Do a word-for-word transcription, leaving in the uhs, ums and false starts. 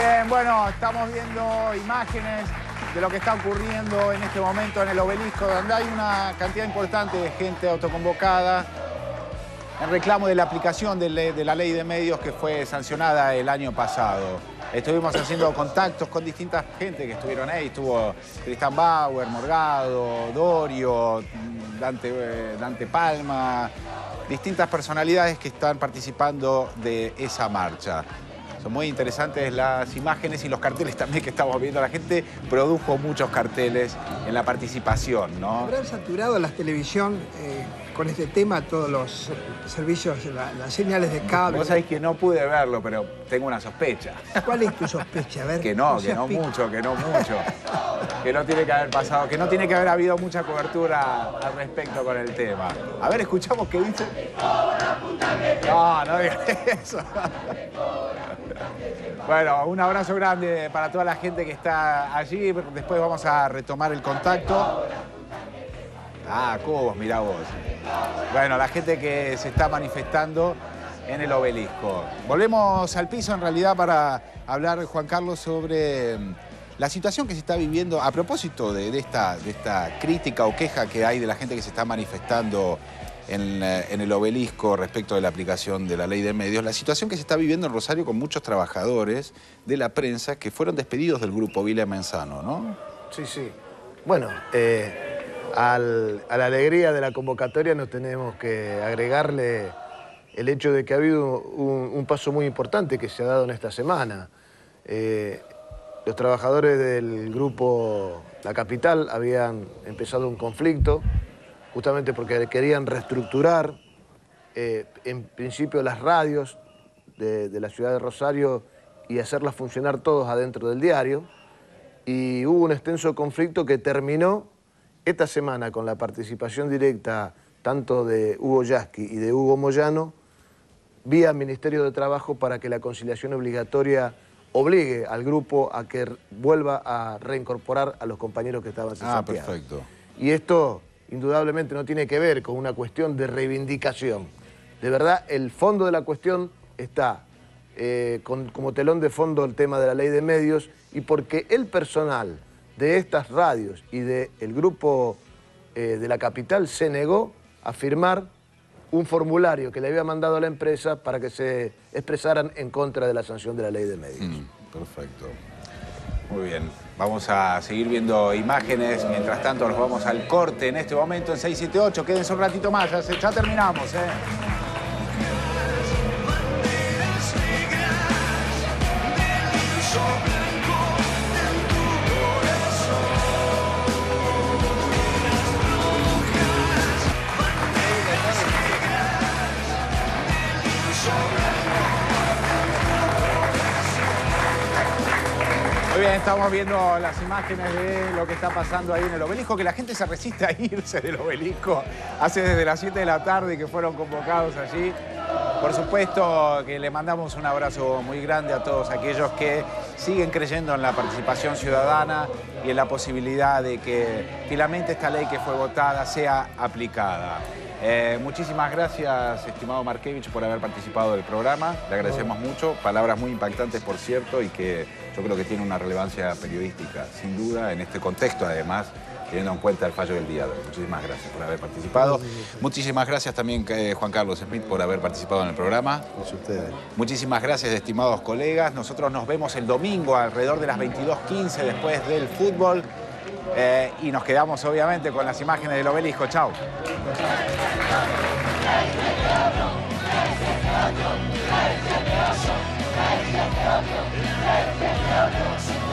bien, bueno, estamos viendo imágenes de lo que está ocurriendo en este momento en el Obelisco, donde hay una cantidad importante de gente autoconvocada en reclamo de la aplicación de, le, de la ley de medios que fue sancionada el año pasado. Estuvimos haciendo contactos con distintas gente que estuvieron ahí. Estuvo Tristan Bauer, Morgado, Dorio, Dante, Dante Palma, distintas personalidades que están participando de esa marcha. Son muy interesantes las imágenes y los carteles también que estamos viendo. La gente produjo muchos carteles en la participación, ¿no? Habrán saturado la televisión eh, con este tema, todos los servicios, la, las señales de cable. Vos sabés que no pude verlo, pero tengo una sospecha. ¿Cuál es tu sospecha? A ver, que no, no que no pico. mucho, que no mucho. Que no tiene que haber pasado, que no tiene que haber habido mucha cobertura al respecto con el tema. A ver, escuchamos qué dice. No, no digas eso. Bueno, un abrazo grande para toda la gente que está allí. Después vamos a retomar el contacto. Ah, Cobos, mirá vos. Bueno, la gente que se está manifestando en el Obelisco. Volvemos al piso en realidad para hablar, Juan Carlos, sobre la situación que se está viviendo a propósito de, de, esta, de esta crítica o queja que hay de la gente que se está manifestando en, en el Obelisco respecto de la aplicación de la ley de medios. La situación que se está viviendo en Rosario con muchos trabajadores de la prensa que fueron despedidos del grupo Vila Menzano, ¿no? Sí, sí. Bueno, eh, al, a la alegría de la convocatoria nos tenemos que agregarle el hecho de que ha habido un, un paso muy importante que se ha dado en esta semana. Eh, los trabajadores del grupo La Capital habían empezado un conflicto justamente porque querían reestructurar, eh, en principio, las radios de, de la ciudad de Rosario y hacerlas funcionar todos adentro del diario. Y hubo un extenso conflicto que terminó esta semana con la participación directa tanto de Hugo Yasky y de Hugo Moyano vía Ministerio de Trabajo para que la conciliación obligatoria obligue al grupo a que vuelva a reincorporar a los compañeros que estaban cesanteados. Ah, perfecto. Y esto indudablemente no tiene que ver con una cuestión de reivindicación. De verdad, el fondo de la cuestión está eh, con, como telón de fondo el tema de la ley de medios y porque el personal de estas radios y del grupo eh, de La Capital se negó a firmar un formulario que le había mandado a la empresa para que se expresaran en contra de la sanción de la ley de medios. Mm, perfecto. Muy bien. Vamos a seguir viendo imágenes. Mientras tanto, nos vamos al corte en este momento en seis siete ocho. Quédense un ratito más. Ya, se, ya terminamos, ¿eh? Muy bien, estamos viendo las imágenes de lo que está pasando ahí en el Obelisco, que la gente se resiste a irse del Obelisco. Hace desde las siete de la tarde que fueron convocados allí. Por supuesto que le mandamos un abrazo muy grande a todos aquellos que siguen creyendo en la participación ciudadana y en la posibilidad de que finalmente esta ley que fue votada sea aplicada. Eh, muchísimas gracias, estimado Markevich, por haber participado del programa. Le agradecemos mucho. Palabras muy impactantes, por cierto, y que yo creo que tiene una relevancia periodística, sin duda, en este contexto, además, teniendo en cuenta el fallo del día de hoy. Muchísimas gracias por haber participado. Muchísimas gracias también, eh, Juan Carlos Smith, por haber participado en el programa. Gracias a ustedes. Muchísimas gracias, estimados colegas. Nosotros nos vemos el domingo alrededor de las veintidós quince después del fútbol. Eh, y nos quedamos, obviamente, con las imágenes del Obelisco. Chau. Let's go.